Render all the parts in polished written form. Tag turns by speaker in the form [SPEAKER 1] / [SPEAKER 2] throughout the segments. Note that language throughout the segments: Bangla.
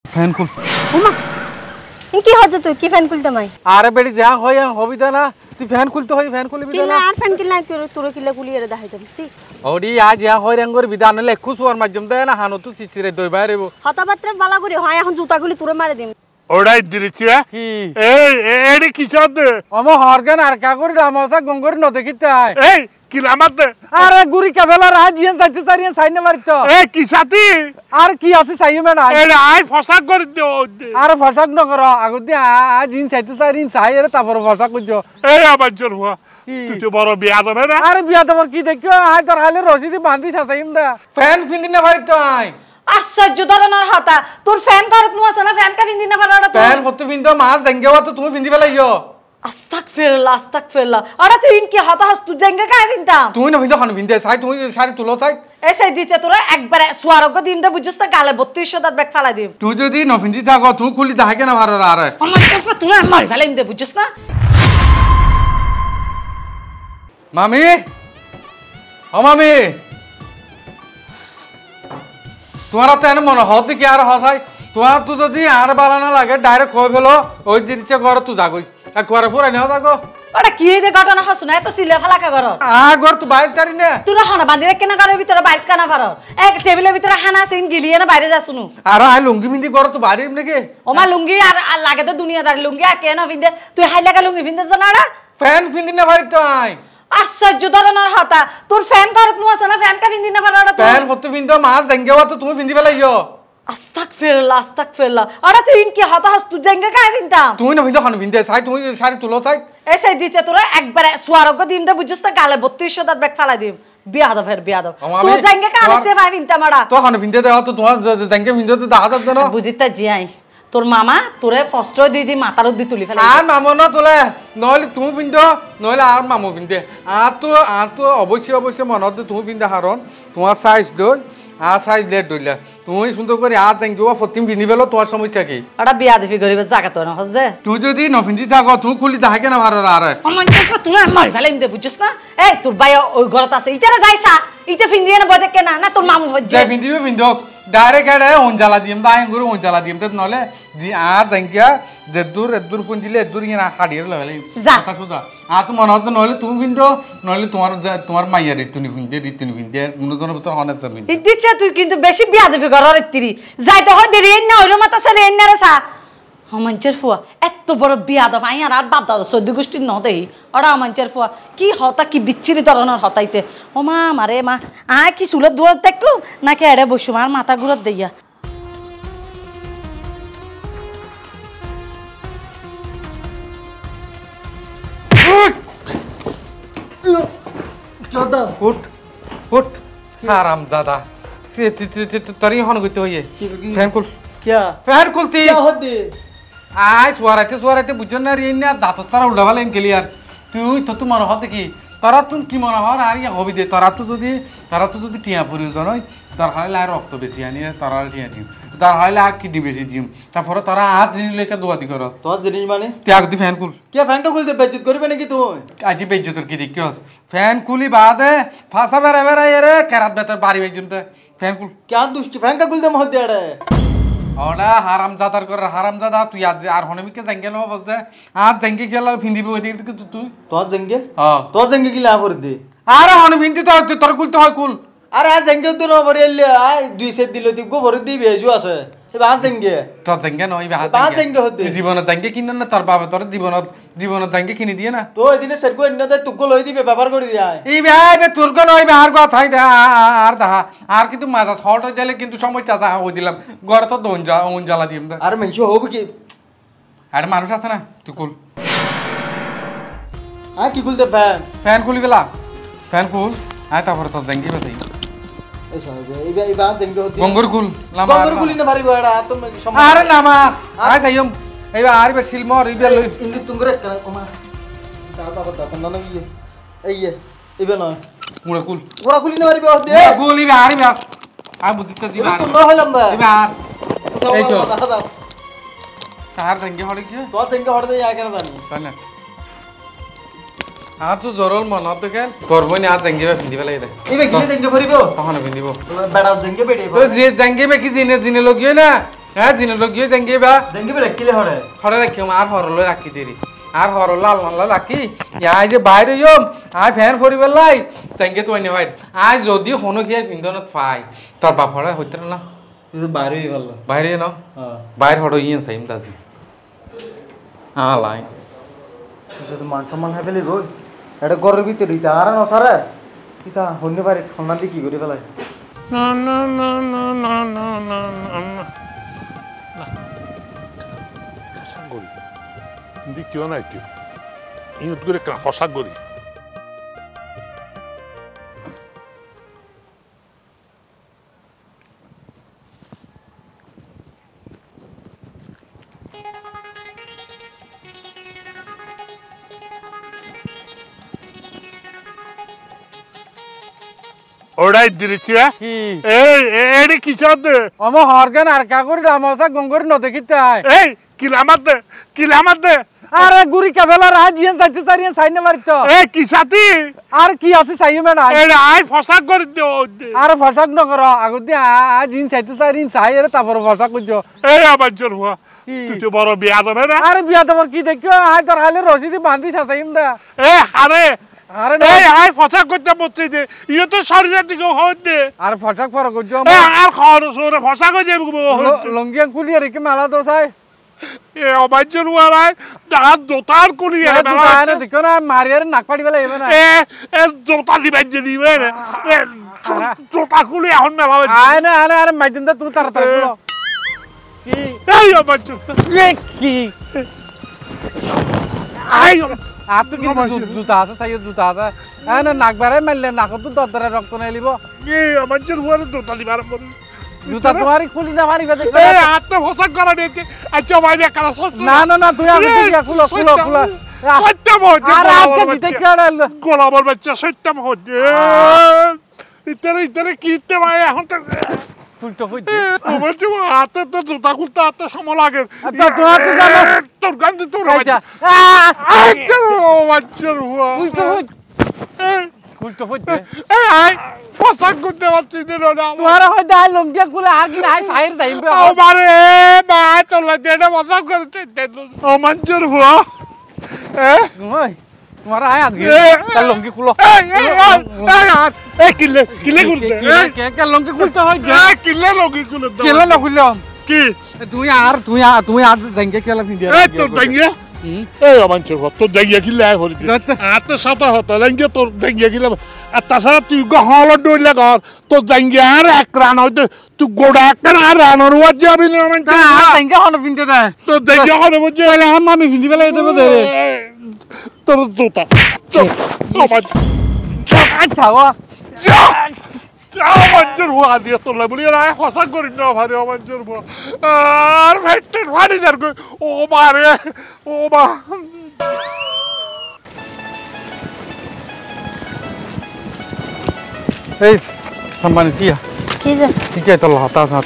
[SPEAKER 1] ফ্যান খুল।
[SPEAKER 2] ওমা কি হচ্ছে তুই কি ফ্যান খুলতে মাই?
[SPEAKER 1] আরে বেটি যা হয় হবিদা না তুই ফ্যান খুলতে হয় ফ্যান খুলবি
[SPEAKER 2] কিলা আর ফ্যান কিলা তোর কিলা গুলিয়ে দেখাই দেবছি
[SPEAKER 1] ওডি আজ যা হয় রঙর বিধান হলে খুশুয়ার মাধ্যম দেয় না হানো তুই চিচিরে দই বাইরেব
[SPEAKER 2] হতাবাত্রে বালা করে হয় এখন জুতাগুলি তোরে মারে দিম
[SPEAKER 3] ওড়াই দিরিছে
[SPEAKER 1] কি
[SPEAKER 3] এই এডি কি চাঁদ
[SPEAKER 1] আমো হরগান আর কা করি রামসা গঙ্গরি ন দেখিতে আয়
[SPEAKER 3] এই কি লামাত
[SPEAKER 1] আরে গুরি কাবেলা রাজ জিন যাইতে সারিয়া সাইনে মারিতো
[SPEAKER 3] এই কি সাথী
[SPEAKER 1] আর কি আছে চাইও না
[SPEAKER 3] এডি আই ফসাক করে দিও
[SPEAKER 1] আরে ফসাক ন কর আগতে আজ জিন সাইতে সারিন সাই এর তারপর ফসাক কইছো
[SPEAKER 3] এই আবার জোর হুয়া তুই তো বড় বিয়া দেবে না
[SPEAKER 1] আরে বিয়া তোমার কি দেখো আয় তোর হালে রশিদি বাঁধি সাসাইম দা ফ্যান পিন্দি না মারিতো আয়
[SPEAKER 2] আশ্চর্য ধরনের হতা তোর ফ্যান করত নু আছে না ফ্যান কা বিন্দি না পারাড়া তো
[SPEAKER 1] ফ্যান হতে বিন্দো মাছ জেঙ্গেবা তো তুমি বিন্দি ফেলাইও
[SPEAKER 2] আস্তাগফিরুল্লাহ আরে তুই ইনকি হতা হাস তুই জেঙ্গা কাই বিনতাম
[SPEAKER 1] তুই না বিন্দো খান বিন্দে সাই তুই শাড়ি তুলো সাই
[SPEAKER 2] এসে দিছে তোরা একবারে সুয়ারগ দিন দে বুঝছস না গালে 3200 দাঁত ব্যাগ ফালা দিম
[SPEAKER 1] তুই যদি ন বিন্দি থাকো তুই খুলি দাহাকে না ভাড়া আরে
[SPEAKER 2] আমার কাছে তুই মারি ফেলাইম দে বুঝছস না
[SPEAKER 1] মামি ও মামি তোমার তো এনে মনে হতে কি আর হসাই তোমার তো যদি আর বালা না লাগে ডাইরেক্ট কই ফেলো ওই দিচ্ছে ঘর তুই যাগই একবার ফুরাই নাও যাগো
[SPEAKER 2] ওটা কি রে ঘটনা হস না এত সিলে ফালাকা ঘর
[SPEAKER 1] ঘর তুই বাইরে তারি না
[SPEAKER 2] তোরা হানা বাঁধি রে কেনা ঘরের ভিতরে বাইরে কানা পার এক টেবিলের ভিতরে হানা সিন গিলিয়ে না বাইরে যাসুনু
[SPEAKER 1] আর আই লুঙ্গি মিন্দি ঘর তুই বাইরে নাকি
[SPEAKER 2] ওমা লুঙ্গি আর লাগে তো দুনিয়াদার লুঙ্গি আর কেন ভিন্দে তুই হাই লাগা লুঙ্গি ভিন্দে জানাড়া
[SPEAKER 1] ফ্যান পিন্দি না ভারি তো আই
[SPEAKER 2] আশ্চর্য ধরনের হতা তোর ফ্যান করত নু আছে না ফ্যান কা ভিন্দি না পারাড়া তো
[SPEAKER 1] ফ্যান হতে বিন্দো মাছ জেঙ্গেবা তো তুমি বিন্দি ফেলাইও
[SPEAKER 2] আস্তাগফিরুল্লাহ আরে তুই ইনকি হতা হাস তুই জেঙ্গা কাই বিনতাম
[SPEAKER 1] তুই না বিন্দো খান বিন্দে সাই তুই শাড়ি তুলো সাই
[SPEAKER 2] এসে দিছে তোরা একবারে সুয়ারগ দিন দে বুঝছস না গালে 3200 দাঁত ব্যাগ ফালা দিম বিয়া দা ফের বিয়া দা তুই জেঙ্গা কা আনছে ভাই বিনতাম আড়া
[SPEAKER 1] তো খান বিন্দে দাও তো তোমার জেঙ্গে বিন্দে তো দাহাত দেন
[SPEAKER 2] বুঝিতা জিয়াই তোর মামা তোরে ফার্স্ট দিদি মাথার দি তুলি ফেলা
[SPEAKER 1] আর মামু না তোলে নইলে তুমি বিন্দো নইলে আর মামু বিন্দে আর তো অবশ্যই মনত তুমি বিন্দে হারন তোমার সাইজ দই আর সাইজ লেট দইলা তুমি সুন্দর করে আর জেঙ্গেবা ফতিম বিনি ফেলো তোমার সমস্যা কি
[SPEAKER 2] আড়া বিয়া দিবি গরিব জায়গা তো না হচ্ছে
[SPEAKER 1] তুই যদি নফিন্দি থাকো তুই খুলি দাহাকে না ভাড়া আরে
[SPEAKER 2] আমার কাছে তুই মারি ফেলাইম দে বুঝছস না এই তোর ভাই ওই ঘরত আছে ইতারে যাইছা ইতে ফিন্দিয়ে না বদে কেনা না তোর মামু হচ্ছে
[SPEAKER 1] যাই বিন্দিবে বিন্দো ডাইরেক্ট এড়ে অঞ্জালা দিম দাই গুরু অঞ্জালা দিম তে নলে জি আর জেঙ্গিয়া যে দূর পুঞ্জিলে দূর ইনা হাড়িয়ে ললে কথা সুদা আর তো মনে হতো নইলে তুমি বিন্দো নইলে তোমার মাইয়া রিতুনি বিন্দে মনোজনের ভিতর অনেক জমি
[SPEAKER 2] দিচ্ছে তুই কিন্তু বেশি বিয়া দিবি ঘরের তিরি যাইতে হয় দেরি না হইলো মাতা ছেলে এনে রে সা আমাঞ্চের ফুয়া এত বড় বিয়া দা ভাই আর বাপ দাদা সদ্য গোষ্ঠীর ন দেই ওরা আমাঞ্চের ফুয়া কি হতা কি বিচ্ছিরি ধরনের হতাইতে ও মা মারে মা কি চুলের দূরত দেখো নাকি এড়ে বসু মার মাথা ঘুরত দেইয়া
[SPEAKER 1] আরাম দাদা তরি হন গইতে হইয়ে ফ্যান খুল
[SPEAKER 4] क्या
[SPEAKER 1] ফ্যান খুলতি
[SPEAKER 4] क्या होती
[SPEAKER 1] আয় সোয়ারাইতে বুঝছেন না রিয়ে না দাঁত তারা উল্টা ভালেন ক্লিয়ার তুই তো মনে হতে কি তারা তুই কি মনে হর আর ইয়া হবি দে তারা তো যদি টিয়া প্রয়োজন হয় তার হাইলে আর রক্ত বেশি আনি তারা টিয়া দিম তার হাইলে আর কিডনি বেশি দিম তারপরে তারা হাত জিনিস লেখা দোয়াদি কর
[SPEAKER 4] তোমার জিনিস মানে
[SPEAKER 1] ত্যাগ দি ফ্যান খুল
[SPEAKER 4] क्या फैन का खुलते बेइज्जत करबे नाকি তুই
[SPEAKER 1] আজি বেজ্জতর কি দেখিস ফ্যান খুলি বাদে ফাঁসা বেড়া এরে কেরাত বেতর বাড়ি বেজমতে ফ্যান খুল
[SPEAKER 4] क्या दुष्ट फैन का खुलते मत दे रे
[SPEAKER 1] ওটা হারামজাদার করে হারামজাদা তুই আজ আর হনমিকে জাঙ্গে না বসদে আজ জাঙ্গে গেল ফিন্দিবি ওই দিকে তুই
[SPEAKER 4] तो जंगे
[SPEAKER 1] হ্যাঁ
[SPEAKER 4] तो जंगे की ला कर दे
[SPEAKER 1] আরে হন ফিন্দি তো তোর খুলতে হয় খুল
[SPEAKER 4] अरे आज जंगे तो ना भरेल आ 2 से दिलो ती को भर दी भेजू আছে এ বাদ জंगे
[SPEAKER 1] তোর জাঙ্গে নই
[SPEAKER 4] বাদ জাঙ্গে হতে
[SPEAKER 1] জীবন জাঙ্গে কিন না তোর বাবা তোর জীবন জাঙ্গে কিনে দিয়ে না
[SPEAKER 4] তো এদিনে সরকো এন্ন দে তুকো লই দিবে ব্যবহার করে দিয়া
[SPEAKER 1] এই ভাই তোর কোন ওই আর কথাই দে আর দা আর কিন্তু মাজা শর্ট হয়ে গেলে কিন্তু সমস্যা আছে ওই দিলাম ঘরে তো দন জ্বালা দিম দা
[SPEAKER 4] আরে মেনশো হবে কি
[SPEAKER 1] আরে মানুষ আছে না তুই খুল
[SPEAKER 4] কি খুলতে
[SPEAKER 1] ফ্যান খুলি গেলা ফ্যান খুল আয় তারপরে তোর জাঙ্গি বাজাই
[SPEAKER 4] এই বাদ জंगे হতে
[SPEAKER 1] গঙ্গর খুল লামা
[SPEAKER 4] গঙ্গর খুলি না পারিব এডা তুমি
[SPEAKER 1] আরে নামা আয় যাইম এইবা আর বে সিলমর ইবে লই
[SPEAKER 4] ইন্দি তুঙ্গরে ওমা দাদা বতা তন্দন কি এই ইবে নয়
[SPEAKER 1] মুড়ে খুল
[SPEAKER 4] ওরা খুলি না পারিব দে
[SPEAKER 1] খুল ইবে আর ইবে আই বুঝিতে দিবা আর
[SPEAKER 4] ন হইলাম বা
[SPEAKER 1] ইবে আর এই তো
[SPEAKER 4] দাদা
[SPEAKER 1] তার জাঙ্গি হড়ে কি
[SPEAKER 4] তো জंगे হড় দে ইয়া কেন জানি
[SPEAKER 1] তাহলে আর তো জরল মনত দেখেন করবই না আর জাঙ্গি বে ফিন্দি ফেলাই দে
[SPEAKER 4] ইবে কি জंगे ভরিব
[SPEAKER 1] তখন ফিন্দিব
[SPEAKER 4] বেড়া জंगे বেড়ে
[SPEAKER 1] তো যে জাঙ্গি বে কি জিনে লগিয়ে না হ্যাঁ দিন লোক গিয়ে দেঙ্গে বা
[SPEAKER 4] দেঙ্গি বেলে কিলে হরে
[SPEAKER 1] হরে রাখি আর হরলো রাখি দেরি আর হরল লাল রাখি আই যে বাইরে ইয়ম আই ফ্যান ফরিবার লাই দেঙ্গে তো আইনে ভাই আই যদি হনো কি পিন্ধনত পাই তোর বাপ হরে হইতে না
[SPEAKER 4] তুই বাইরে ভালো
[SPEAKER 1] বাইরে ন
[SPEAKER 4] হ্যাঁ
[SPEAKER 1] বাইরে হড়ো ইয়েন সাইম দাজি হ্যাঁ লাই
[SPEAKER 4] তুই মান সম্মান হয়ে পেলি বই এটা ঘরের ভিতরে ইতা আর নসারে ইতা হন্য পারে ঠান্ডা দিয়ে কি করে ফেলাই
[SPEAKER 3] না না না না না না না না ফসাক করি কিন্তু কিয় নাই কিয় ইহঁত করে ফসাক করি ওড়াই দিচ্ছি
[SPEAKER 1] কি
[SPEAKER 3] এই কিসব
[SPEAKER 1] অম হরগান আর কা করি রামসা গঙ্গরি ন দেখিতে আয়
[SPEAKER 3] এই কিলামাত দে
[SPEAKER 1] আরে গুরি কাবেলা রাজ ইয়েন যাইতে সারিয়েন সাইনে মারিত
[SPEAKER 3] এই কিসাতি
[SPEAKER 1] আর কি আছে চাইও মেনা
[SPEAKER 3] এই আই ফসাক করে দিও
[SPEAKER 1] আর ফসাক ন কর আগতে আজ ইন সাইতে সারিন সাই এর তারপর ফসাক কইছো
[SPEAKER 3] এই আবার জোর হুয়া তুই তো বড় বিয়া দেবে না
[SPEAKER 1] আরে বিয়া তোমার কি দেখিও আই তোর হালে রশিদি বাঁধি সাসাইম দা
[SPEAKER 3] এই আরে
[SPEAKER 1] আরে
[SPEAKER 3] এই আই ফসাক করতে বসছে যে ইয়ে তো শরীরের দিকে হতে
[SPEAKER 1] আর ফসাক পর কইছো
[SPEAKER 3] এই আর খাওয়ার সরে ফসাক হয়ে যাবে
[SPEAKER 1] লঙ্গি কুলি আর কি মালা তো চাই
[SPEAKER 3] এ আবার জোর হুয়া রাই দাঁত জোতার কুলি আর
[SPEAKER 1] আরে দেখো না মারিয়ার নাক পাড়ি বেলা এবে না
[SPEAKER 3] এ জোতা দিবেন যে দিবে জোতা কুলি এখন মেলা
[SPEAKER 1] আয় না আরে আরে মাইদিন দা তুই তাড়াতাড়ি বলো কি
[SPEAKER 3] এই আবার জোর
[SPEAKER 1] কি
[SPEAKER 3] আই
[SPEAKER 1] আপনি কি জুতা আছে তাই জুতা আছে হ্যাঁ না নাক বাড়াই মারলে নাক তো দরদরে রক্ত নাই লিব
[SPEAKER 3] এই আমার জোর হুয়া জোতা দিবার
[SPEAKER 1] জুতা তোমারই খুলি না মারিবে
[SPEAKER 3] এই আত্ম ফসাক করা দিয়েছে আচ্ছা ভাই কালা সস্তা
[SPEAKER 1] না না না তুই আগে তুই খুলো খুলো খুলো
[SPEAKER 3] সত্যম হচ্ছে
[SPEAKER 1] আর আজকে জিতে কেড়াল
[SPEAKER 3] গোলামের বাচ্চা সত্যম হচ্ছে ইতারে কিনতে ভাই এখন তো
[SPEAKER 1] ফুলটো হইছে
[SPEAKER 3] আমার যে হাতে তো জুতা খুলতে হাতে সময় লাগে
[SPEAKER 1] আচ্ছা তোমার তো জানো
[SPEAKER 3] তোর গান্ধী তোর
[SPEAKER 1] আচ্ছা
[SPEAKER 3] আচ্ছা বাচ্চার হুয়া
[SPEAKER 1] ফুলটো হইছে ফুলটো হইছে
[SPEAKER 3] এই ফসাক করতে পারছিস না
[SPEAKER 1] তোমার হয় দাই লঙ্গিয়া খুলে আর কি নাই সাইর দাইবে
[SPEAKER 3] আমারে মা তোলা যেটা ফসাক করতে আমার জোর হুয়া
[SPEAKER 1] ওই তোমার আয় আজকে কাল লঙ্গি খুলো
[SPEAKER 3] এই কিলে খুলতে
[SPEAKER 1] কে কে লঙ্গি খুলতে হয়
[SPEAKER 3] কিলে লগি খুলে
[SPEAKER 1] কেলা না খুললো
[SPEAKER 3] কি
[SPEAKER 1] তুই আর জাঙ্গে কেলা ফিন দিয়া
[SPEAKER 3] এই তোর দাঙ্গিয়া এই আমার ছোট তোর দাঙ্গিয়া কিলে আয় হরি আতে সাথে হতো দাঙ্গিয়া তোর দাঙ্গিয়া কিলে আর তাছাড়া তুই গহল ডইলে ঘর তোর দাঙ্গিয়া আর এক রান হইতে তুই গোড়া একটা আর রানোর ওয়াজ যাবি না আমার
[SPEAKER 1] জাঙ্গে হন ফিনতে দে
[SPEAKER 3] তোর দাঙ্গিয়া হরে বুঝে
[SPEAKER 1] তাহলে আমার আমি ফিন্দি বেলা দেব দে
[SPEAKER 3] তোর জুতা আমার
[SPEAKER 1] আচ্ছা ওয়া
[SPEAKER 3] আমার হুয়া দিয়ে তোর বলি রায় হসা করি না ভারে আমার হুয়া আর ভেটে ভারি যার ও মারে ও মা
[SPEAKER 1] এই সম্মানিত কিয়া
[SPEAKER 2] কি যে
[SPEAKER 1] ঠিক আছে তোর হতা সাথ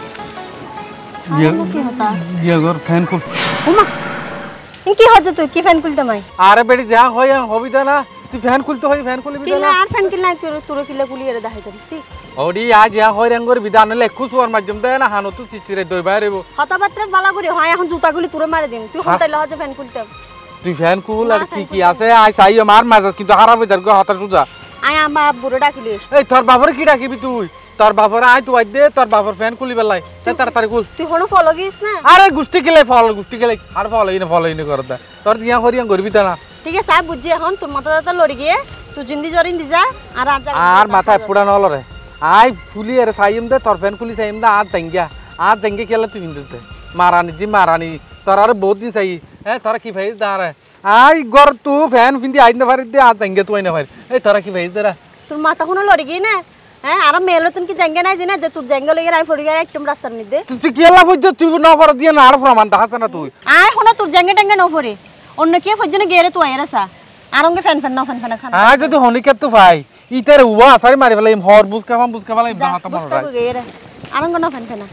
[SPEAKER 2] কি হতা
[SPEAKER 1] ये अगर फैन को
[SPEAKER 2] ওমা কি হচ্ছে তুই কি ফ্যান খুলতে মাই
[SPEAKER 1] আরে বেটি যা হয় হবি না তুই ফ্যান খুলতে হয় ফ্যান খুলবি
[SPEAKER 2] কিলা
[SPEAKER 1] না
[SPEAKER 2] আর ফ্যান কিলা তোর কিলা গুলি এর দেখাই দিছি
[SPEAKER 1] ওডি আজ যা হয় রঙর বিধান লে খুশওয়ার মাধ্যম দেয় না হানো তুই চিচিরে দই বাইরেবো
[SPEAKER 2] হতাবাত্রার বালা করে হয় এখন জুতাগুলি তুরে মারে দিম তুই হতাইলে হতে ফ্যান খুলতে
[SPEAKER 1] তুই ফ্যান খুল আর কি কি আছে আই চাই মার মাজাজ কিন্তু খারাপ হয়ে যার হতা সুজা
[SPEAKER 2] আয় আমার বুড়ো ডাকিলি
[SPEAKER 1] এই তোর বাপরে কি ডাকিবি তুই তোর বাপরে আই তুই দে তোর বাপর ফ্যান খুলি বেলাই তাড়াতাড়ি খুল
[SPEAKER 2] তুই হনো ফলো গিস না
[SPEAKER 1] আরে গুষ্টি গেলে আর ফল ইনে করতে তোর দিয়া হরিয়াং করবি না
[SPEAKER 2] ঠিক আছে সাহেব বুঝছি এখন তোর মাথা দাদা লড়ি গিয়ে তুই জিন্দি জরিন দি যা আর
[SPEAKER 1] আর মাথায় পুরা নলরে আই ফুলি আরে সাইম দে তোর ফ্যান খুলি সাইম দে আর জাঙ্গে খেলা তুই হিন্দুতে মারানি তোর আর বহুত দিন চাই হ্যাঁ তোরা কি ভাই দাঁড়ে আই গর তু ফ্যান ফিন্দি আই না পারি দে আর জাঙ্গে তুই না পারি এই তোরা কি ভাই দে
[SPEAKER 2] তোর মাথা কোনো লড়ি গিয়ে না হ্যাঁ আর মেলো তুমি কি জাঙ্গে নাই জিনা যে তোর জাঙ্গে লগে রাই ফড়ি গিয়ে একদম রাস্তার মধ্যে
[SPEAKER 1] তুই কি লাভ হইছ তুই না পর দিয়ে না আর প্রমাণ দেখাছ না তুই
[SPEAKER 2] আয় হনো তোর জাঙ্গে টাঙ্গে ন ফড়ি অন্য কে ফজনে গেরে তুই আইরাসা আর অঙ্গে ফ্যান ফ্যান আছে
[SPEAKER 1] আয় যদি হনিকে তো ভাই ইতারে উয়া সারি মারি ফেলাই হর বুসকা ফেলাই
[SPEAKER 2] যা
[SPEAKER 1] হাত মার
[SPEAKER 2] বুঝকা গেরে আর অঙ্গ ন ফ্যান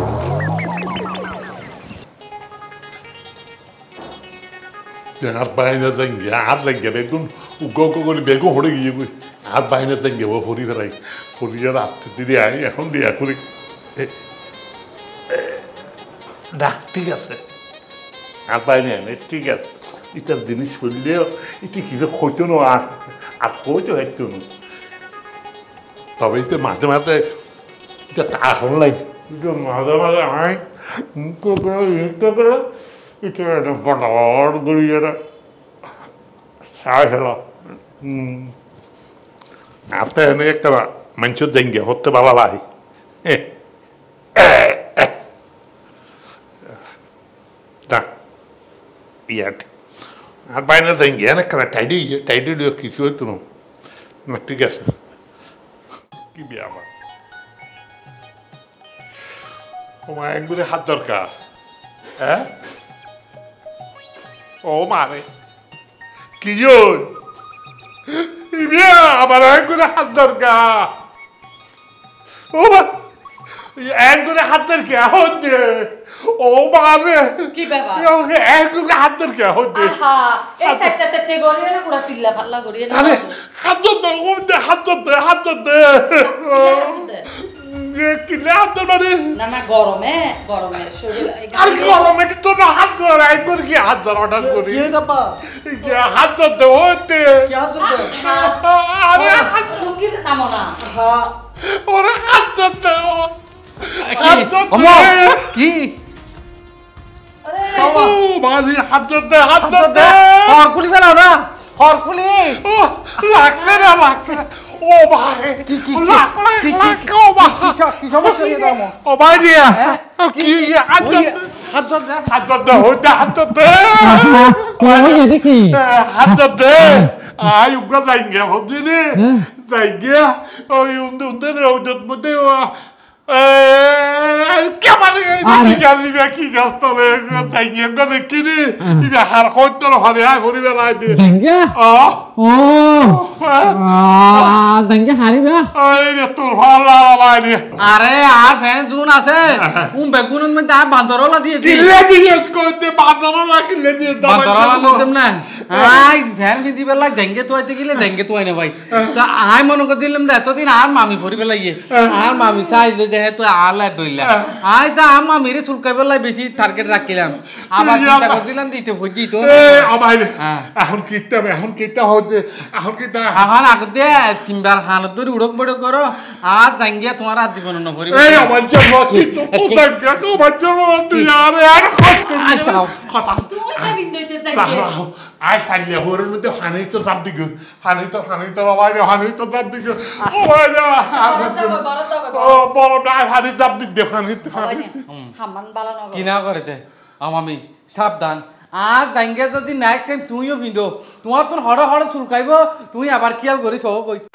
[SPEAKER 3] আর বাইনা যাঙ্গে আর লাগে বেগুন উগো করে বেগুন হড়ে গিয়ে গই আর বাইনা যাঙ্গে ও ফরি ফেলাই ফরি আর আসতে দিদি আই এখন দিয়া করি না ঠিক আছে আর পাইনি ঠিক আছে এটার জিনিস করলেও এটি কিছু হইতো না আর হইতো হইতো না তবে তো মাঝে মাঝে এটা তা হল নাই মাঝে মাঝে আয় এটা করে এটা একটা বড় করি এটা সায় হলো আপনি এনে একটা মানুষের দেঙ্গে হতে ভালো লাগে না ইয়াট আর বাইরে দেঙ্গে এনে একটা টাইডি কিছু হইতো না ঠিক আছে কি বিয়ে আমার তোমার একবারে হাত দরকার হ্যাঁ ও মানে কি আমার একবারে হাত দরকার ও একবারে হাত দরকার হচ্ছে ও মানে
[SPEAKER 2] কি ব্যাপার
[SPEAKER 3] একবারে হাত দরকার হচ্ছে
[SPEAKER 2] এই চারটা চারটে গড়িয়ে না পুরা চিল্লা ফাল্লা গড়িয়ে না
[SPEAKER 3] আরে হাত দে হাত দে কিলে হাত মানে
[SPEAKER 2] না না গরমে শরীর
[SPEAKER 3] আর গরমে তো না হাত ধর একবার কি হাত ধর হঠাৎ করি হাত ধরতে হতে আরে
[SPEAKER 2] হাত ফুলকি নামো না
[SPEAKER 3] ওরে হাত ধরতে
[SPEAKER 1] কি
[SPEAKER 3] মাঝি হাত ধরতে
[SPEAKER 1] হরকুলি ফেলাও না হরকুলি
[SPEAKER 3] লাগছে না ও ভাই
[SPEAKER 1] কি
[SPEAKER 3] ও ভাই
[SPEAKER 1] কি সমস্যা হয়ে দাম
[SPEAKER 3] ও ভাই কি
[SPEAKER 1] হাত ধর
[SPEAKER 3] হাত ধরতে হইতে হাত ধরতে
[SPEAKER 1] দেখি
[SPEAKER 3] হাত ধরতে আই উগা যাইঙ্গে হদিনে যাইঙ্গে ওই উন্দে রোদের মধ্যে কেমন কি গাছ তলে যাইঙ্গে গনে কিনি ইবে হার কইতো না হারে আই ভরি বেলা আই
[SPEAKER 1] দেঙ্গে
[SPEAKER 3] ও
[SPEAKER 1] দেঙ্গে হারিবা
[SPEAKER 3] ওই রে তোর ভালো লাগি
[SPEAKER 1] আরে আর ফ্যান জুন আছে বেগুনের মধ্যে বান্দরলা দিয়ে
[SPEAKER 3] কিলে দিয়েস কইতে বান্দরলা কিলে দিয়ে
[SPEAKER 1] বান্দরলা লইতাম না আই ফ্যান কিনতে বেলা দেঙ্গে তো আইতে গেলে দেঙ্গে তো আইনা ভাই তা আই মনে করে দিলাম এতদিন আর মামি ভরি বেলা ইয়ে আর মামি চাইলো যে তো আলা দইলা আই তা আম মামিরে চুলকাই বেলা বেশি টার্গেট রাখিলাম আবার চিন্তা করছিলাম দিতে হইজি তো
[SPEAKER 3] আমাই এখন কিটা হচ্ছে এখন কিটা
[SPEAKER 1] এখন আগতে তিনবার হালত ধরে উড়ক বড়ক করো আর জাঙ্গিয়া তোমার আর জীবন নভরি
[SPEAKER 3] এই আমার জন্য কি তো কোথায় গেছো আমার জন্য তুই আর কথা
[SPEAKER 2] তুমি কা বিন্দইতে চাই
[SPEAKER 3] আই সাইলে হরের মধ্যে হানি তো চাপ দিগো হানি তো বাবা হানি তো চাপ দিগো ও ভাই ও বড় না হানি চাপ দিগ দেখানি
[SPEAKER 2] হামান বালা নগর
[SPEAKER 1] কি না করে দে আমি সাবধান আজ জাঙ্গিয়া যদি নেক্সট টাইম তুইও ভিন্দো তোমার তো হড় চুলকাইব তুই আবার খেয়াল করিস ও কই